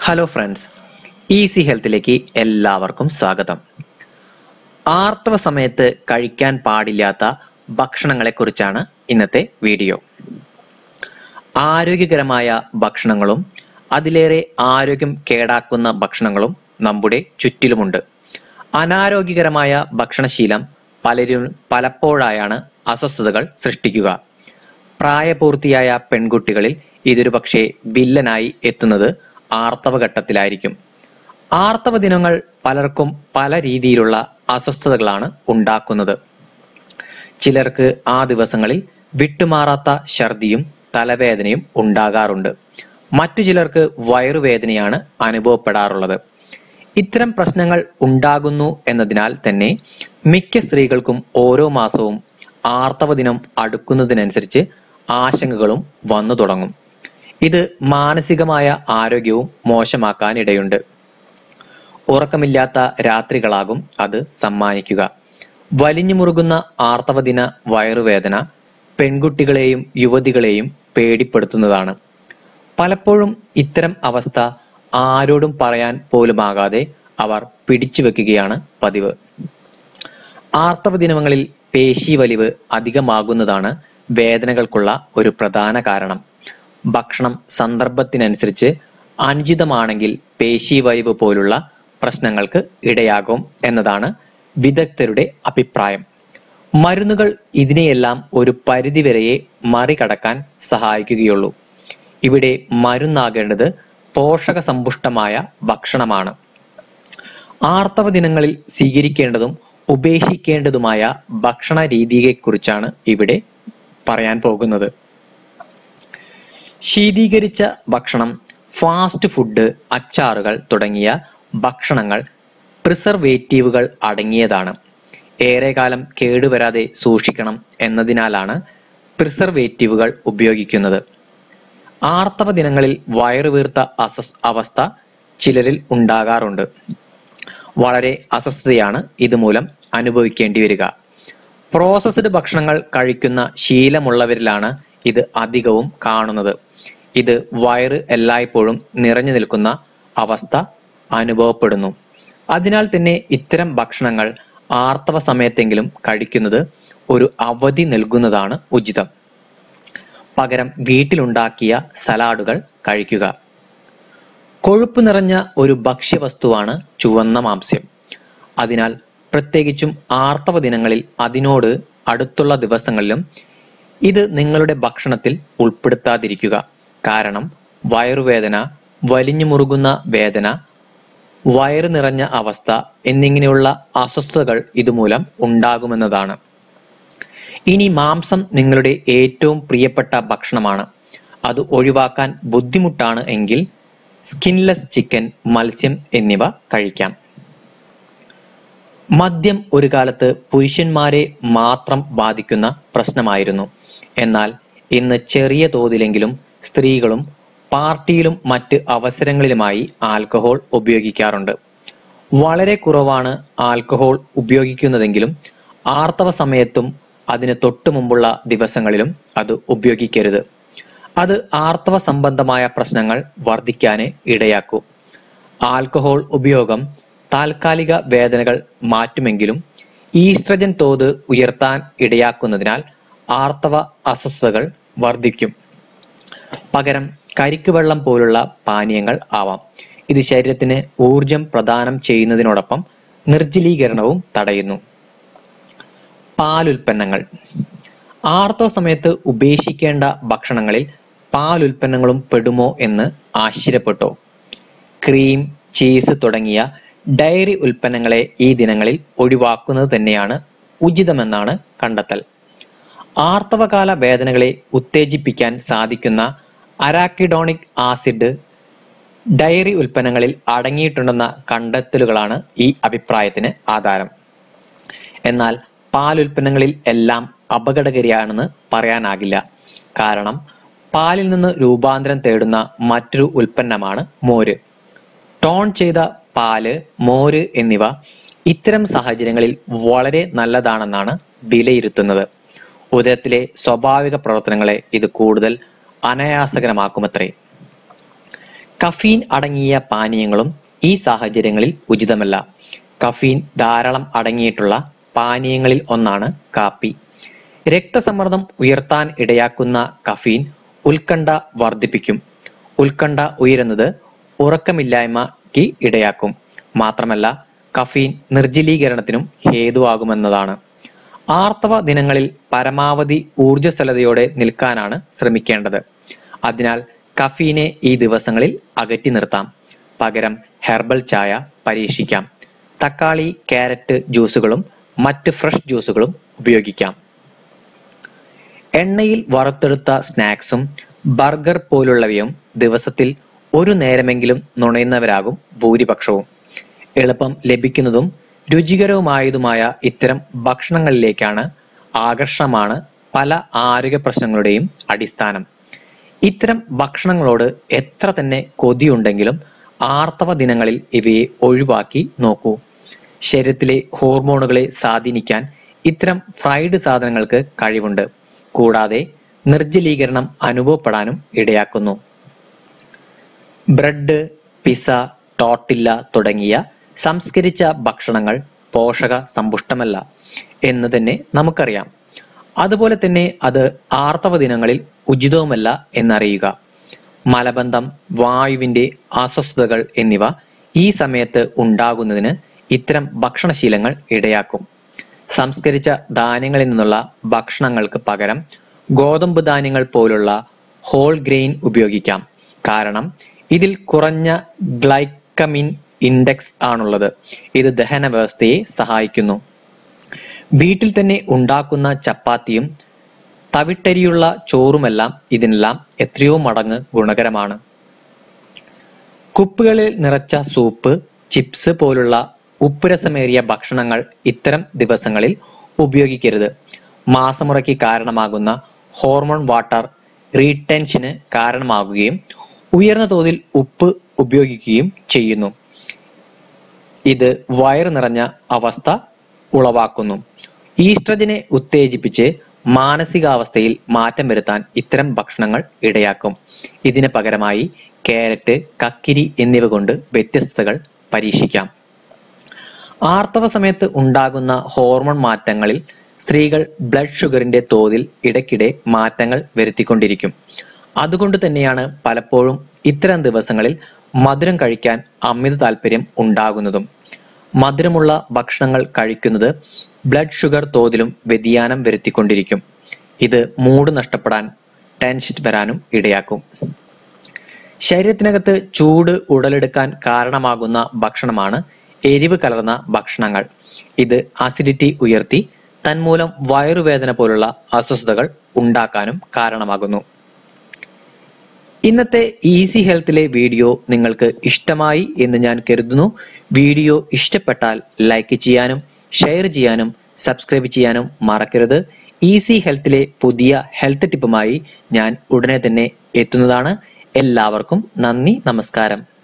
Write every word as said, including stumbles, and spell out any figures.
Hello friends, easy ഹെൽത്തിലേക്ക് എല്ലാവർക്കും സ്വാഗതം. ആർത്തവ സമയത്ത് കഴിക്കാൻ പാടില്ലാത്ത ഭക്ഷണങ്ങളെ കുറിച്ചാണ് ഇന്നത്തെ വീഡിയോ. ആരോഗ്യകരമായ ഭക്ഷണങ്ങളും അതിലേറെ ആരോഗ്യം കേടാക്കുന്ന ഭക്ഷണങ്ങളും നമ്മുടെ ചുറ്റിലുമുണ്ട്. അനാരോഗ്യകരമായ ഭക്ഷണശീലം പലരും പലപ്പോഴായാണ് അസ്വസ്ഥതകൾ സൃഷ്ടിക്കുക. പ്രായപൂർത്തിയായ പെൺകുട്ടികളിൽ ഇതൊരു പക്ഷേ വില്ലനായി എത്തുന്നത് ആർത്തവഘട്ടത്തിലായിരിക്കും. ആർത്തവ ദിനങ്ങൾ പലർക്കും പല രീതിയിലുള്ള അസ്വസ്ഥതകളാണ് ഉണ്ടാക്കുന്നത്. ചിലർക്ക് ആ ദിവസങ്ങളിൽ വിട്ടുമാറാത്ത ഛർദിയും തലവേദനയും ഉണ്ടാകാറുണ്ട്. മറ്റു ചിലർക്ക് വയറുവേദനയാണ് അനുഭവപ്പെടാറുള്ളത്. ഇത്തരം പ്രശ്നങ്ങൾ ഉണ്ടാകുന്നു എന്നതിനാൽ തന്നെ മിക്ക സ്ത്രീകൾക്കും ഓരോ മാസവും ആർത്തവ ദിനം അടുക്കുന്നതിനനുസരിച്ച് ആശങ്കകളും വന്നു തുടങ്ങും. ഇത് മാനസികമായ ആരോഗ്യവും മോശമാക്കാനിടയുണ്ട്. ഉറക്കമില്ലാത്ത രാത്രികളാകും അത് സമ്മാനിക്കുക. വലിഞ്ഞു മുറുകുന്ന ആർത്തവദിന വയറുവേദന പെൺകുട്ടികളെയും യുവതികളെയും പേടിപ്പെടുത്തുന്നതാണ്. പലപ്പോഴും ഇത്തരം അവസ്ഥ ആരോടും പറയാൻ പോലുമാകാതെ അവർ പിടിച്ചു വെക്കുകയാണ് പതിവ്. ആർത്തവ ദിനങ്ങളിൽ പേശി വലിവ് അധികമാകുന്നതാണ് വേദനകൾക്കുള്ള ഒരു പ്രധാന കാരണം. ഭക്ഷണം സന്ദർഭത്തിനനുസരിച്ച് അനുചിതമാണെങ്കിൽ പേശി വലിവ് പോലുള്ള പ്രശ്നങ്ങൾക്ക് ഇടയാകും എന്നതാണ് വിദഗ്ധരുടെ അഭിപ്രായം. മരുന്നുകൾ ഇതിനെയെല്ലാം ഒരു പരിധിവരെയെ മറികടക്കാൻ സഹായിക്കുകയുള്ളൂ. ഇവിടെ മരുന്നാകേണ്ടത് പോഷക സമ്പുഷ്ടമായ ഭക്ഷണമാണ്. ആർത്തവ ദിനങ്ങളിൽ സ്വീകരിക്കേണ്ടതും ഉപേക്ഷിക്കേണ്ടതുമായ ഭക്ഷണ രീതിയെക്കുറിച്ചാണ് ഇവിടെ പറയാൻ പോകുന്നത്. ശീതീകരിച്ച ഭക്ഷണം, ഫാസ്റ്റ് ഫുഡ്, അച്ചാറുകൾ തുടങ്ങിയ ഭക്ഷണങ്ങൾ പ്രിസർവേറ്റീവുകൾ അടങ്ങിയതാണ്. ഏറെക്കാലം കേടുവരാതെ സൂക്ഷിക്കണം എന്നതിനാലാണ് പ്രിസർവേറ്റീവുകൾ ഉപയോഗിക്കുന്നത്. ആർത്തവ ദിനങ്ങളിൽ വയറുവീർത്ത അസ്വ അവസ്ഥ ചിലരിൽ ഉണ്ടാകാറുണ്ട്. വളരെ അസ്വസ്ഥതയാണ് ഇതുമൂലം അനുഭവിക്കേണ്ടി വരിക. പ്രോസസ്ഡ് ഭക്ഷണങ്ങൾ കഴിക്കുന്ന ശീലമുള്ളവരിലാണ് ഇത് അധികവും കാണുന്നത്. ഇത് വയറ് എല്ലായ്പ്പോഴും നിറഞ്ഞു നിൽക്കുന്ന അവസ്ഥ അനുഭവപ്പെടുന്നു. അതിനാൽ തന്നെ ഇത്തരം ഭക്ഷണങ്ങൾ ആർത്തവ സമയത്തെങ്കിലും കഴിക്കുന്നത് ഒരു അവധി നൽകുന്നതാണ് ഉചിതം. പകരം വീട്ടിലുണ്ടാക്കിയ സലാഡുകൾ കഴിക്കുക. കൊഴുപ്പ് നിറഞ്ഞ ഒരു ഭക്ഷ്യവസ്തുവാണ് ചുവന്ന മാംസ്യം. അതിനാൽ പ്രത്യേകിച്ചും ആർത്തവ ദിനങ്ങളിൽ അതിനോട് അടുത്തുള്ള ദിവസങ്ങളിലും ഇത് നിങ്ങളുടെ ഭക്ഷണത്തിൽ ഉൾപ്പെടുത്താതിരിക്കുക. കാരണം വയറുവേദന, വലിഞ്ഞു മുറുകുന്ന വേദന, വയറ് നിറഞ്ഞ അവസ്ഥ എന്നിങ്ങനെയുള്ള അസ്വസ്ഥതകൾ ഇതുമൂലം ഉണ്ടാകുമെന്നതാണ്. ഇനി മാംസം നിങ്ങളുടെ ഏറ്റവും പ്രിയപ്പെട്ട ഭക്ഷണമാണ്. അത് ഒഴിവാക്കാൻ ബുദ്ധിമുട്ടാണ് എങ്കിൽ സ്കിൻലെസ് ചിക്കൻ, മത്സ്യം എന്നിവ കഴിക്കാം. മദ്യം ഒരു കാലത്ത് പുരുഷന്മാരെ മാത്രം ബാധിക്കുന്ന പ്രശ്നമായിരുന്നു. എന്നാൽ ഇന്ന് ചെറിയ തോതിലെങ്കിലും സ്ത്രീകളും പാർട്ടിയിലും മറ്റ് അവസരങ്ങളിലുമായി ആൽക്കഹോൾ ഉപയോഗിക്കാറുണ്ട്. വളരെ കുറവാണ് ആൽക്കഹോൾ ഉപയോഗിക്കുന്നതെങ്കിലും ആർത്തവ സമയത്തും അതിന് തൊട്ടു മുമ്പുള്ള ദിവസങ്ങളിലും അത് ഉപയോഗിക്കരുത്. അത് ആർത്തവ സംബന്ധമായ പ്രശ്നങ്ങൾ വർദ്ധിക്കാനേ ഇടയാക്കൂ. ആൽക്കഹോൾ ഉപയോഗം താൽക്കാലിക വേദനകൾ മാറ്റുമെങ്കിലും ഈസ്ട്രജൻ തോത് ഉയർത്താൻ ഇടയാക്കുന്നതിനാൽ ആർത്തവ അസ്വസ്ഥതകൾ വർദ്ധിക്കും. പകരം കരിക്ക് വെള്ളം പോലുള്ള പാനീയങ്ങൾ ആവാം. ഇത് ശരീരത്തിന് ഊർജം പ്രദാനം ചെയ്യുന്നതിനോടൊപ്പം നിർജ്ജലീകരണവും തടയുന്നു. പാലുൽപ്പന്നങ്ങൾ. ആർത്തവ സമയത്ത് ഉപേക്ഷിക്കേണ്ട ഭക്ഷണങ്ങളിൽ പാലുൽപ്പന്നങ്ങളും പെടുമോ എന്ന് ആശ്ചര്യപ്പെട്ടോ? ക്രീം, ചീസ് തുടങ്ങിയ ഡയറി ഉൽപ്പന്നങ്ങളെ ഈ ദിനങ്ങളിൽ ഒഴിവാക്കുന്നത് തന്നെയാണ് ഉചിതമെന്നാണ് കണ്ടെത്തൽ. ആർത്തവകാല വേദനകളെ ഉത്തേജിപ്പിക്കാൻ സാധിക്കുന്ന അരാക്കിഡോണിക് ആസിഡ് ഡയറി ഉൽപ്പന്നങ്ങളിൽ അടങ്ങിയിട്ടുണ്ടെന്ന കണ്ടെത്തലുകളാണ് ഈ അഭിപ്രായത്തിന് ആധാരം. എന്നാൽ പാലുൽപ്പന്നങ്ങളിൽ എല്ലാം അപകടകാരിയാണെന്ന് പറയാനാകില്ല. കാരണം പാലിൽ നിന്ന് രൂപാന്തരം തേടുന്ന മറ്റൊരു ഉൽപ്പന്നമാണ് മോര്. ടോൺ ചെയ്ത പാല്, മോര് എന്നിവ ഇത്തരം സാഹചര്യങ്ങളിൽ വളരെ നല്ലതാണെന്നാണ് വിലയിരുത്തുന്നത്. ഉദരത്തിലെ സ്വാഭാവിക പ്രവർത്തനങ്ങളെ ഇത് കൂടുതൽ അനായാസകരമാക്കുമത്രേ. കഫീൻ അടങ്ങിയ പാനീയങ്ങളും ഈ സാഹചര്യങ്ങളിൽ ഉചിതമല്ല. കഫീൻ ധാരാളം അടങ്ങിയിട്ടുള്ള പാനീയങ്ങളിൽ ഒന്നാണ് കാപ്പി. രക്തസമ്മർദ്ദം ഉയർത്താൻ ഇടയാക്കുന്ന കഫീൻ ഉത്കണ്ഠ വർദ്ധിപ്പിക്കും. ഉത്കണ്ഠ ഉയരുന്നത് ഉറക്കമില്ലായ്മയ്ക്ക് ഇടയാക്കും. മാത്രമല്ല കഫീൻ നിർജ്ജലീകരണത്തിനും ഹേതുവാകുമെന്നതാണ്. ആർത്തവ ദിനങ്ങളിൽ പരമാവധി ഊർജ്ജസ്വലതയോടെ നിൽക്കാനാണ് ശ്രമിക്കേണ്ടത്. അതിനാൽ കഫീനെ ഈ ദിവസങ്ങളിൽ അകറ്റി നിർത്താം. പകരം ഹെർബൽ ചായ പരീക്ഷിക്കാം. തക്കാളി, കാരറ്റ് ജ്യൂസുകളും മറ്റ് ഫ്രഷ് ജ്യൂസുകളും ഉപയോഗിക്കാം. എണ്ണയിൽ വറുത്തെടുത്ത സ്നാക്സും ബർഗർ പോലുള്ളവയും ദിവസത്തിൽ ഒരു നേരമെങ്കിലും നുണയുന്നവരാകും ഭൂരിപക്ഷവും. എളുപ്പം ലഭിക്കുന്നതും രുചികരവുമായതുമായ ഇത്തരം ഭക്ഷണങ്ങളിലേക്കാണ് ആകർഷണമാണ് പല ആരോഗ്യ പ്രശ്നങ്ങളുടെയും അടിസ്ഥാനം. ഇത്തരം ഭക്ഷണങ്ങളോട് എത്ര തന്നെ കൊതിയുണ്ടെങ്കിലും ആർത്തവ ദിനങ്ങളിൽ ഇവയെ ഒഴിവാക്കി നോക്കൂ. ശരീരത്തിലെ ഹോർമോണുകളെ സ്വാധീനിക്കാൻ ഇത്തരം ഫ്രൈഡ് സാധനങ്ങൾക്ക് കഴിവുണ്ട്. കൂടാതെ നിർജ്ജലീകരണം അനുഭവപ്പെടാനും ഇടയാക്കുന്നു. ബ്രെഡ്, പിസ, ടോർട്ടില്ല തുടങ്ങിയ സംസ്കരിച്ച ഭക്ഷണങ്ങൾ പോഷക സമ്പുഷ്ടമല്ല എന്ന് തന്നെ നമുക്കറിയാം. അതുപോലെ തന്നെ അത് ആർത്തവ ദിനങ്ങളിൽ ഉചിതവുമല്ല എന്നറിയുക. മലബന്ധം, വായുവിന്റെ അസ്വസ്ഥതകൾ എന്നിവ ഈ സമയത്ത് ഉണ്ടാകുന്നതിന് ഇത്തരം ഭക്ഷണശീലങ്ങൾ ഇടയാക്കും. സംസ്കരിച്ച ധാന്യങ്ങളിൽ നിന്നുള്ള ഭക്ഷണങ്ങൾക്ക് പകരം ഗോതമ്പ് ധാന്യങ്ങൾ പോലുള്ള ഹോൾ ഗ്രെയിൻ ഉപയോഗിക്കാം. കാരണം ഇതിൽ കുറഞ്ഞ ഗ്ലൈക്കമിൻ ഇൻഡെക്സ് ആണുള്ളത്. ഇത് ദഹന വ്യവസ്ഥയെ സഹായിക്കുന്നു. വീട്ടിൽ തന്നെ ഉണ്ടാക്കുന്ന ചപ്പാത്തിയും തവിട്ടരിയുള്ള ചോറുമെല്ലാം ഇതിനെല്ലാം എത്രയോ മടങ്ങ് ഗുണകരമാണ്. കുപ്പികളിൽ നിറച്ച സൂപ്പ്, ചിപ്സ് പോലുള്ള ഉപ്പുരസമേറിയ ഭക്ഷണങ്ങൾ ഇത്തരം ദിവസങ്ങളിൽ ഉപയോഗിക്കരുത്. മാസമുറയ്ക്ക് കാരണമാകുന്ന ഹോർമോൺ വാട്ടർ റീടെൻഷന് കാരണമാകുകയും ഉയർന്ന തോതിൽ ഉപ്പ് ഉപയോഗിക്കുകയും ചെയ്യുന്നു. ഇത് വയറ് നിറഞ്ഞ അവസ്ഥ ഉളവാക്കുന്നു. ഈസ്ട്രജനെ ഉത്തേജിപ്പിച്ച് മാനസികാവസ്ഥയിൽ മാറ്റം വരുത്താൻ ഇത്തരം ഭക്ഷണങ്ങൾ ഇടയാക്കും. ഇതിന് പകരമായി കാരറ്റ്, കക്കിരി എന്നിവ കൊണ്ട് വ്യത്യസ്തതകൾ പരീക്ഷിക്കാം. ആർത്തവ സമയത്ത് ഉണ്ടാകുന്ന ഹോർമോൺ മാറ്റങ്ങളിൽ സ്ത്രീകൾ ബ്ലഡ് ഷുഗറിന്റെ തോതിൽ ഇടയ്ക്കിടെ മാറ്റങ്ങൾ വരുത്തിക്കൊണ്ടിരിക്കും. അതുകൊണ്ട് തന്നെയാണ് പലപ്പോഴും ഇത്തരം ദിവസങ്ങളിൽ മധുരം കഴിക്കാൻ അമിത താല്പര്യം ഉണ്ടാകുന്നതും. മധുരമുള്ള ഭക്ഷണങ്ങൾ കഴിക്കുന്നത് ബ്ലഡ് ഷുഗർ തോതിലും വ്യതിയാനം വരുത്തിക്കൊണ്ടിരിക്കും. ഇത് മൂഡ് നഷ്ടപ്പെടാൻ, ടെൻഷൻ വരാനും ഇടയാക്കും. ശരീരത്തിനകത്ത് ചൂട് ഉടലെടുക്കാൻ കാരണമാകുന്ന ഭക്ഷണമാണ് എരിവ് കലർന്ന ഭക്ഷണങ്ങൾ. ഇത് അസിഡിറ്റി ഉയർത്തി തന്മൂലം വയറുവേദന പോലുള്ള അസ്വസ്ഥതകൾ ഉണ്ടാക്കാനും കാരണമാകുന്നു. ഇന്നത്തെ ഈസി ഹെൽത്തിലെ വീഡിയോ നിങ്ങൾക്ക് ഇഷ്ടമായി എന്ന് ഞാൻ കരുതുന്നു. വീഡിയോ ഇഷ്ടപ്പെട്ടാൽ ലൈക്ക് ചെയ്യാനും ഷെയർ ചെയ്യാനും സബ്സ്ക്രൈബ് ചെയ്യാനും മറക്കരുത്. ഈസി ഹെൽത്തിലെ പുതിയ ഹെൽത്ത് ടിപ്പുമായി ഞാൻ ഉടനെ തന്നെ എത്തുന്നതാണ്. എല്ലാവർക്കും നന്ദി, നമസ്കാരം.